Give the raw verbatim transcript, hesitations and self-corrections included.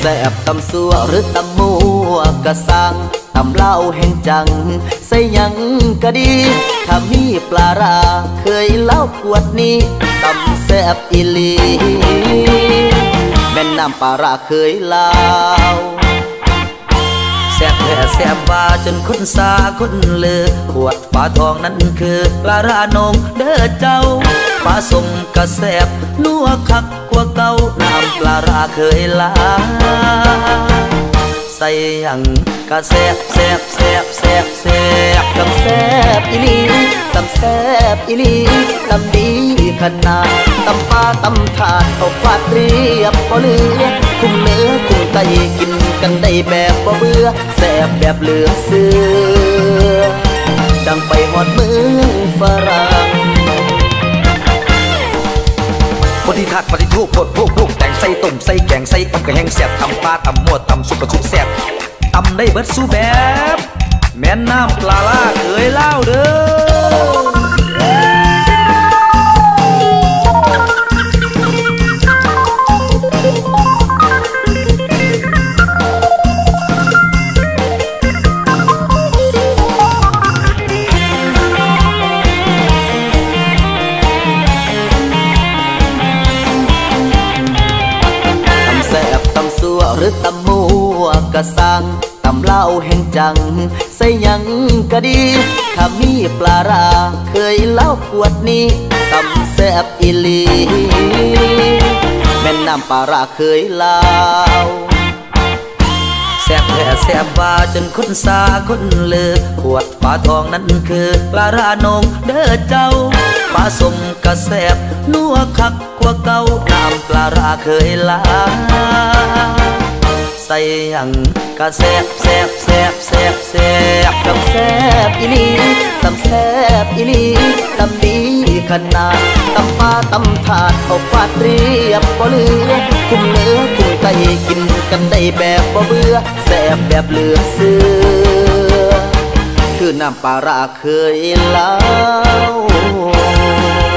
ซ่บตำซัวหรือตำมัวกะสังตำเล่าแห่งจังใส่ยังก็ดีถ้ามีปลาราเคยเล่าขวดนี้ตำแซ่บอีหลีแม่นน้ำปลาราเคยเล่าแซ่บแท้แซ่บว่าจนคนสาคนเลือขวดฝาทองนั้นคือปลารานงเด้อเจ้าฝาสมกะแซ่บนัวคักกว่าเก่าน้ำปลาราเคยลาใส่ยังกะแซ่บแซ่บแซ่บแซ่บแซ่บตำแซ่บอีหลีตำแซ่บอีหลีตำดีขนาดตำปลาตำถาดเอาฟาดเรียบบ่เหลือคุ้มเนื้อคุ้มไตกินกันได้แบบบ่เบื่อแซ่บแบบเหลือเสือดังไปหอดเมืองฝรั่งปฏิทัดปฏิทูปปดพวกลูกแต่งใส่ตุ่มใส่แกงใส่ตำกระแหงแซ่บตำปลาตำหมวดตำสุกกระสุกแซ่บตำได้เบิดสู้แบบแม่นน้ำปลาล่าเคยเล่าเด้อหรือตำมัวกะสังตำเล่าแห่งจังใส่ยังก็ดีถ้ามีปลาราเคยเล่าขวดนี้ตำแซ่บอีหลีแม่นน้ำปลาราเคยเล่าแซ่บแท้แซ่บว่าจนคนสาคนเลือขวดฝาทองนั้นคือปลารานงเด้อเจ้าฝาสมกะแซ่บนัวคักกว่าเก่าน้ำปลาราเคยลาใส่ยังกะแซ่บแซ่บแซ่บแซ่บแซ่บตำแซ่บอีหลีตำแซ่บอีหลีตำดีขนาดตำปลาตำถาดเอาฟาดเรียบบ่เหลือคุ้มเนื้อคุ้มไตกินกันได้แบบบ่เบื่อแซ่บแบบเหลือเสือคือน้ำปลาราเคยเล่า